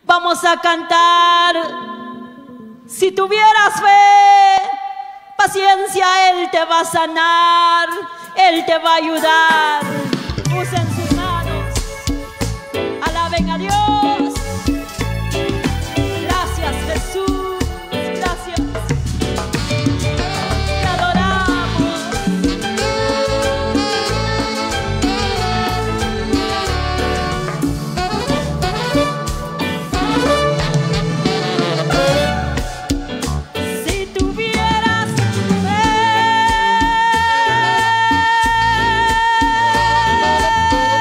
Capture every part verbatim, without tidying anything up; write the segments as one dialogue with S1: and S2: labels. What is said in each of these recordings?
S1: Vamos a cantar. Si tuvieras fe, paciencia, Él te va a sanar, Él te va a ayudar. Usen sus manos, alaben a Dios. Gracias, Jesús, gracias. Te adoramos. Si tuvieras fe,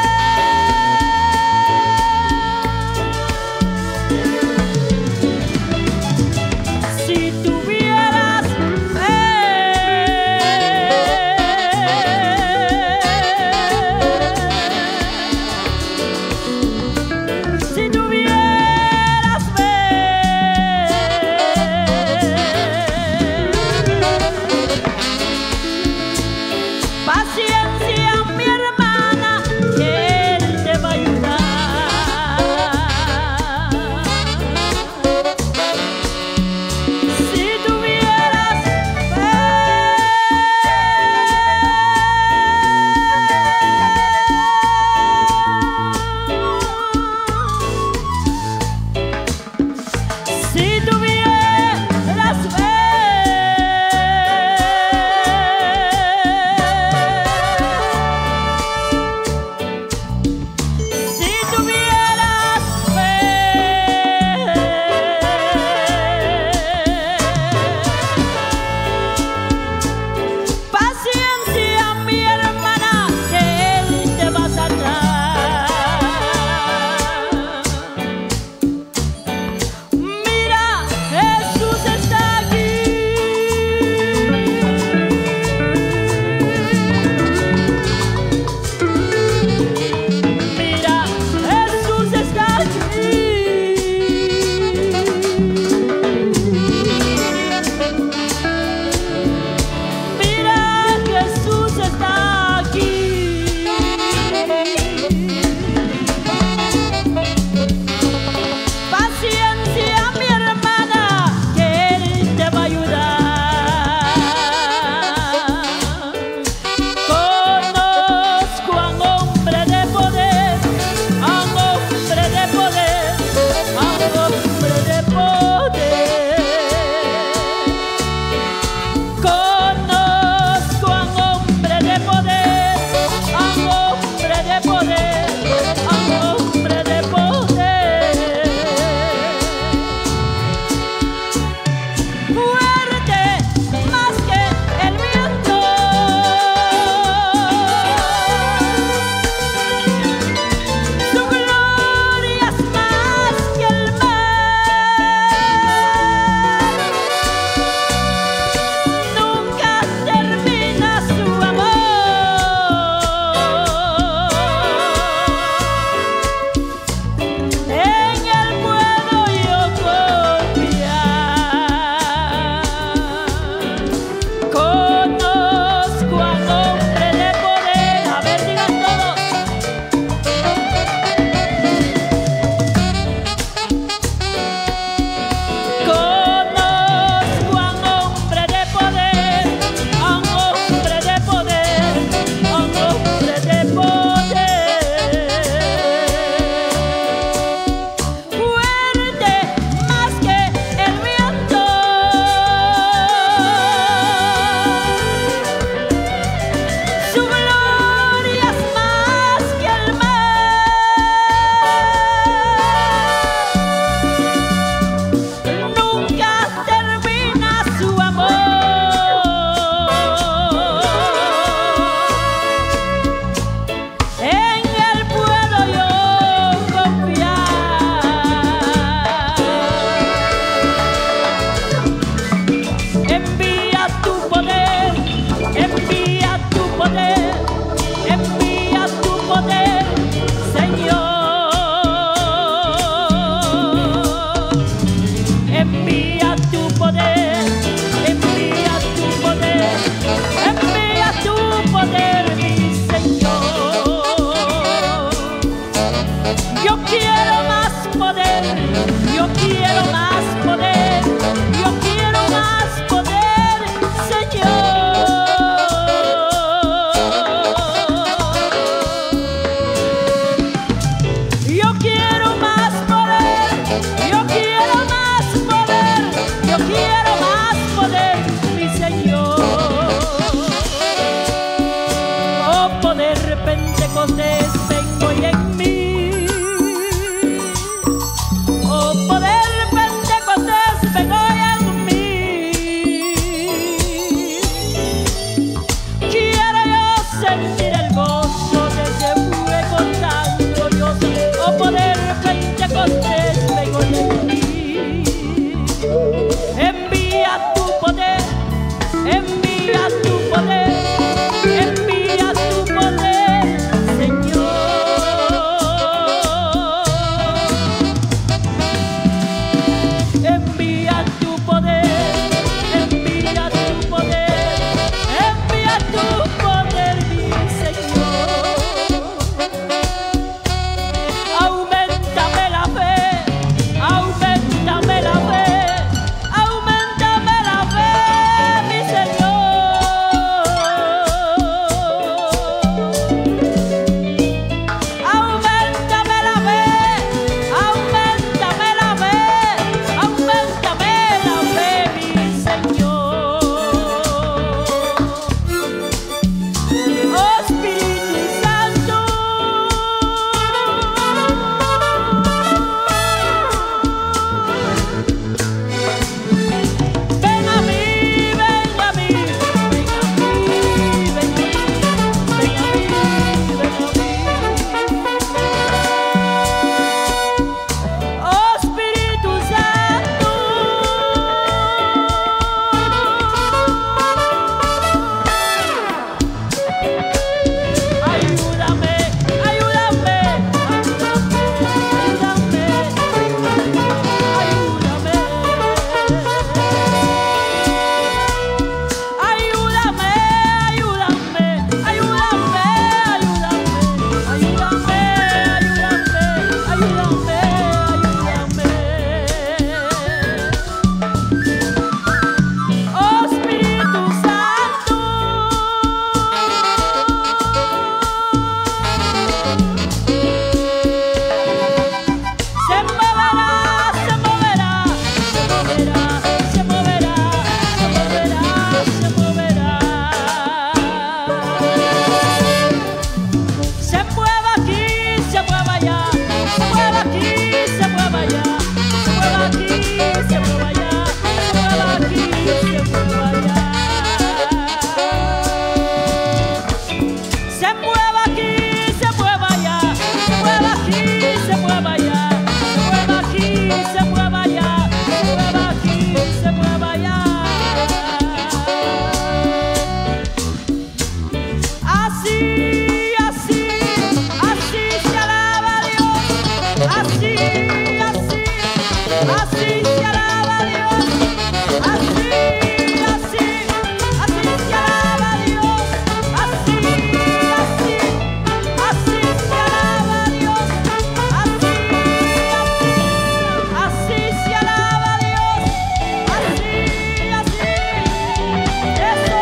S1: Así se alaba a Dios. Así, así, así se alaba a Dios. Así, así, así se alaba a Dios. Así, así, así se alaba a Dios. Así, así, eso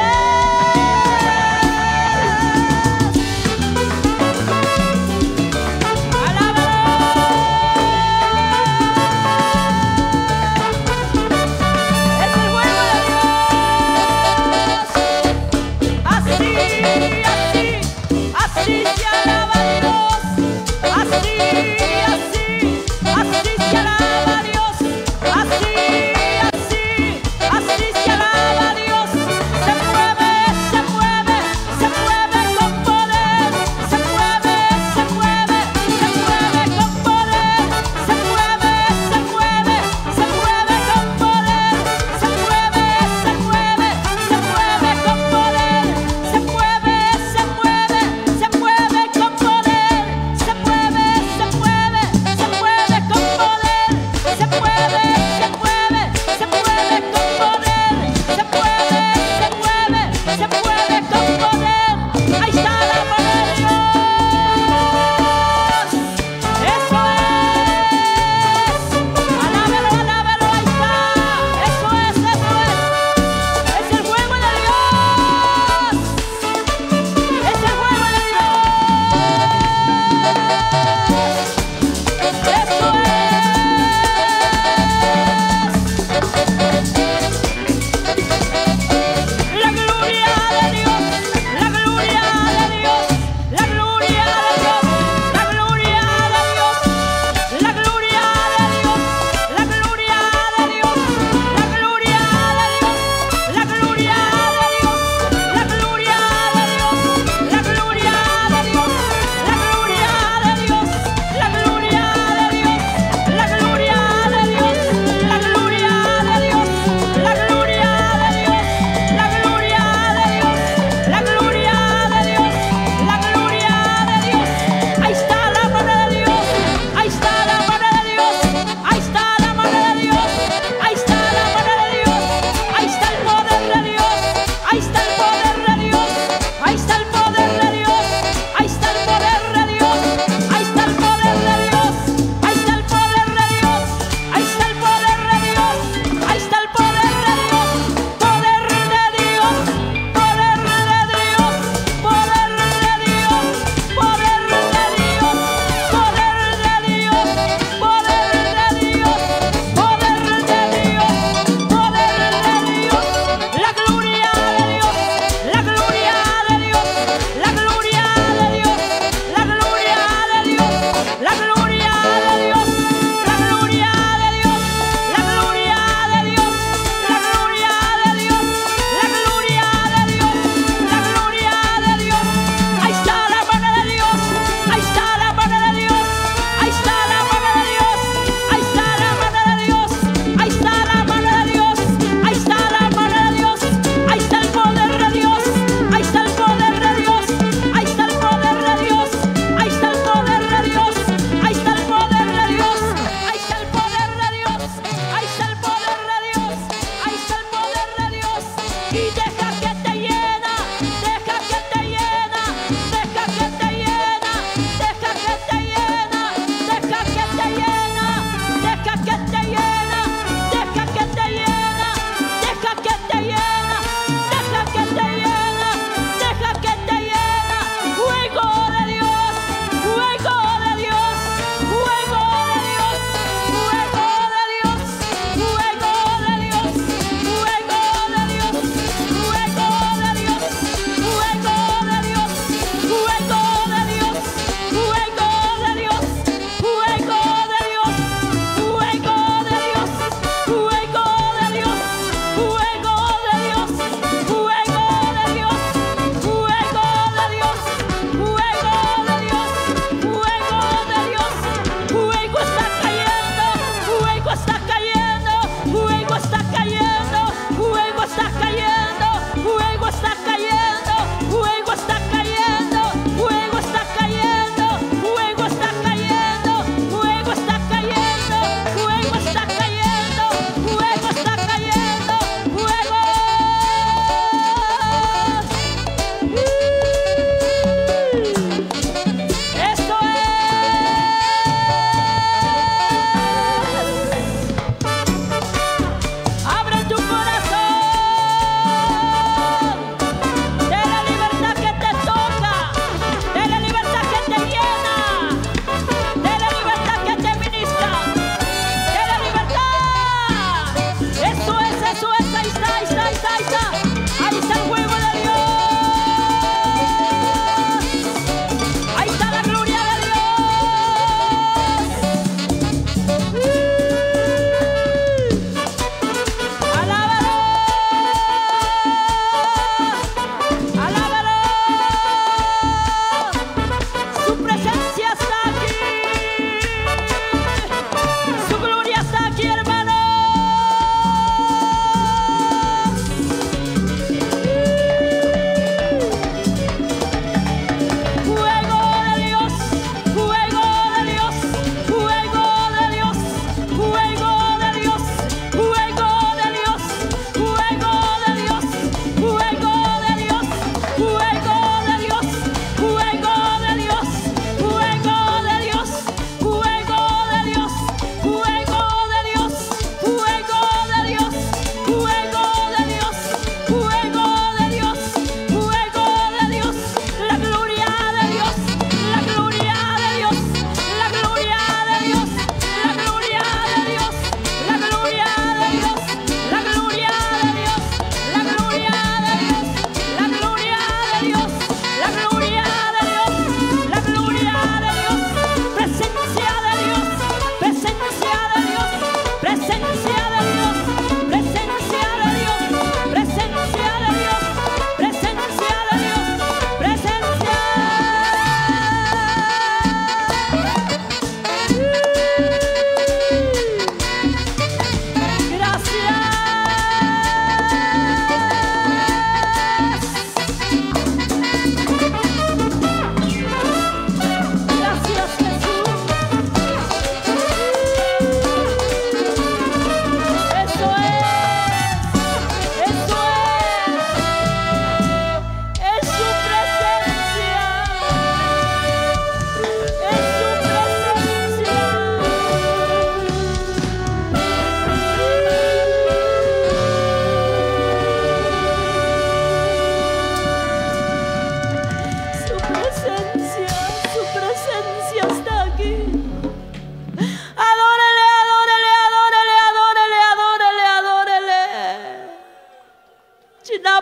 S1: es. Alábalo.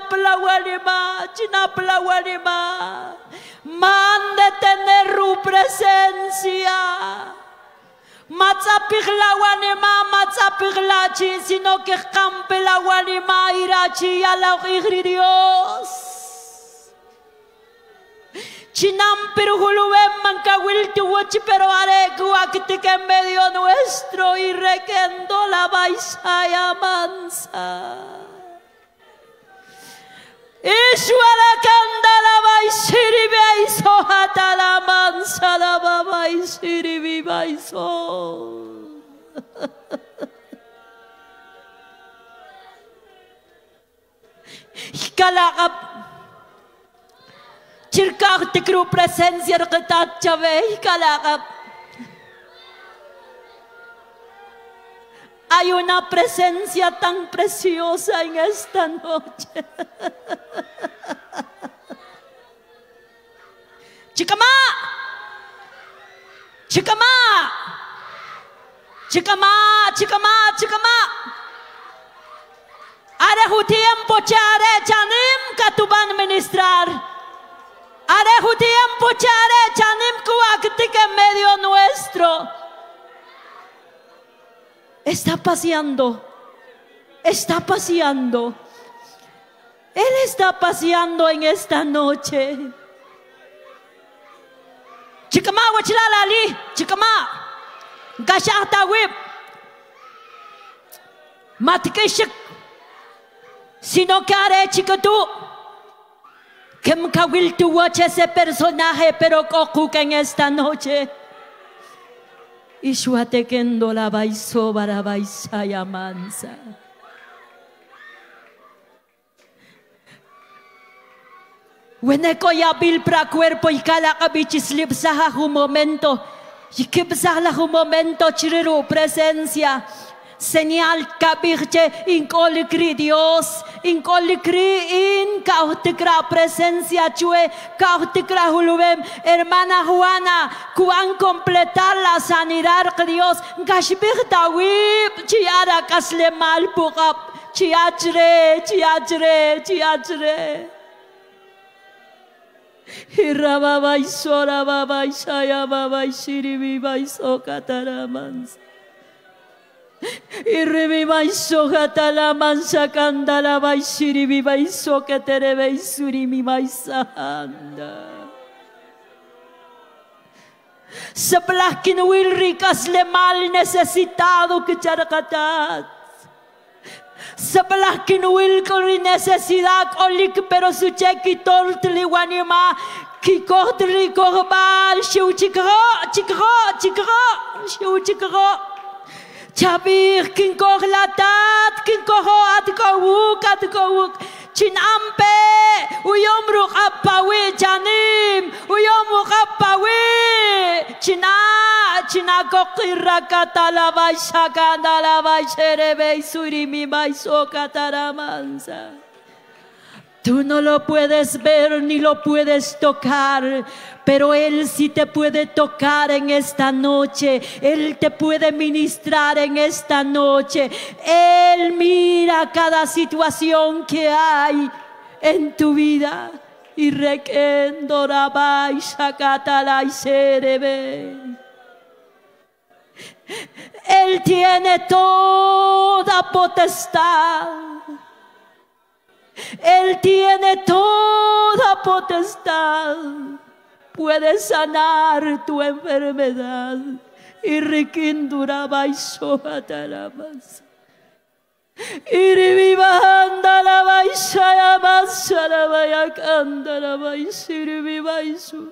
S1: chinaplawanima, chinaplawanima. Mande tener tu presencia. Matzapiglawanima, matzapiglachi, sino que campelawanima irachi a la Dios. Chinam perujuluem mancawil tuwachi pero areku que en medio nuestro y requendo la baisaya mansa. Ishwara kanda la baisiri baiso hata la mansa la babaisiri baiso. Kalakap Chirkak te cru presencia retat chave kalakap. Hay una presencia tan preciosa en esta noche. Chicama, chicama, chicama, chicama, chicama. Are hu tiempo chare chanim katuban ministrar. Are hu tiempo chare chanim kuaktik en medio nuestro. Está paseando, está paseando. Él está paseando en esta noche. Chicama, wachilali, chicama, gashata whip, matkeshik, sino que haré chicotú, que me will to watch ese personaje, pero cocuca en esta noche. Ishuate kendo la baiso bara baisaya mansa. Weneko ya bil pra cuerpo y cala kabichis lipsaha un momento. Y que psala un momento chiriru presencia. Señal kabirche incolicri Dios, incolicri in cauticra presencia chue, cauticra hulubem, hermana Juana, cuan completar la sanidad que Dios, gashbir tawib, chiara casle mal pugap, chiachre, chiachre, chiachre. Hirababa isora baba isaya baba ishiribi baiso kataramans. Y reviva y sojata la mansa candala baishiri viva y soquetere beisuri mi maisanda. Sebelah kinuil rikas le mal necesitado que charcatat. Sebelah kinuil con necesidad olik pero su chequitor tliwanima ki cortli corbal shiu chikro chikro chikro shiu chikro. Chabir kin kor latat kin koro at kawuk at kawuk chinampe uyom ruk apawi janim uyom ruk apawi china china kokira katala baisha kandala baishere beisuri mi baiso kataramansa. Tú no lo puedes ver ni lo puedes tocar, pero Él sí te puede tocar en esta noche. Él te puede ministrar en esta noche. Él mira cada situación que hay en tu vida. Y requendora y shakatala y serebe. Él tiene toda potestad. Él tiene toda potestad. Puede sanar tu enfermedad. Y riquindura baixo atalamas. Y revivanda la baixa la masa la vaya canda la baixa y revivaixo.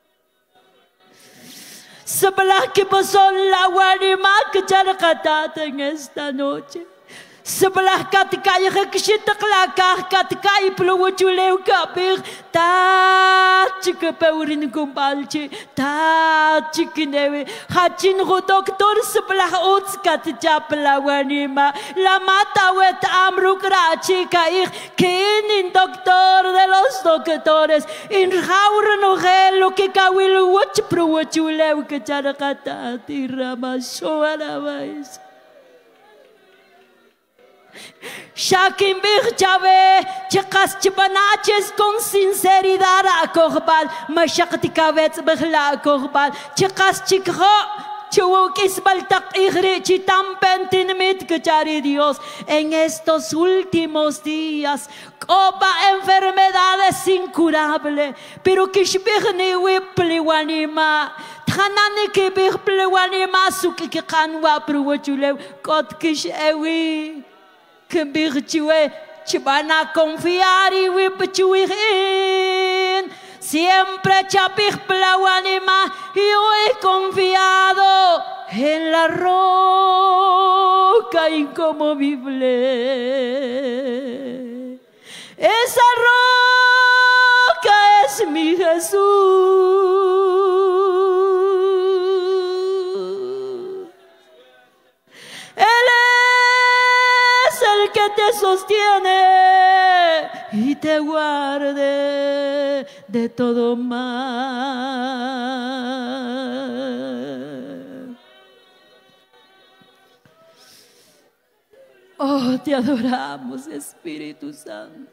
S1: Sebelah que pasó la guarima que charcatat en esta noche. Sebelah katika ya kekitak lakar katika ipluwa chuleu kapir ta chike peurin kumbalchi ta chikinewe hachin ro doktor sebelah ots katja pelawanima la mata wet amrukra chikair kenin doctor de los doctores in raur no gelo que kawil wach pruwa chuleu que charkata tirama shoala vais. Shakin Birchave, Checas Chipanaches con sinceridad a Corbal, Mashaktikavets Berla Corbal, Checas Chikro. Chuukis baltak igri chitampen tinmit kechari Dios en estos últimos días. Copa enfermedades incurables, pero kishbirni wipliwanima. Tanani que birpliwanima sukikanwa pruwachulew kot kish ewi. Que birchue chibana confiar y wipachuirin. Siempre chapir plawanima y he confiado en la roca inconmovible. Esa roca es mi Jesús. Él es el que te sostiene y te guarde de todo mal. Oh, te adoramos, Espíritu Santo.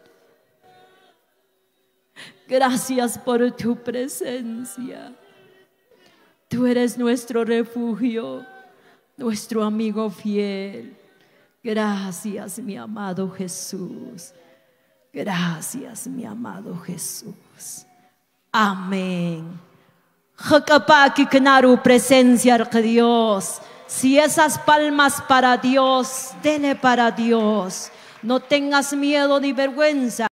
S1: Gracias por tu presencia. Tú eres nuestro refugio, nuestro amigo fiel. Gracias, mi amado Jesús. Gracias, mi amado Jesús. Amén. Hakapaki Knaru, presencia de Dios. Si esas palmas para Dios, dele para Dios. No tengas miedo ni vergüenza.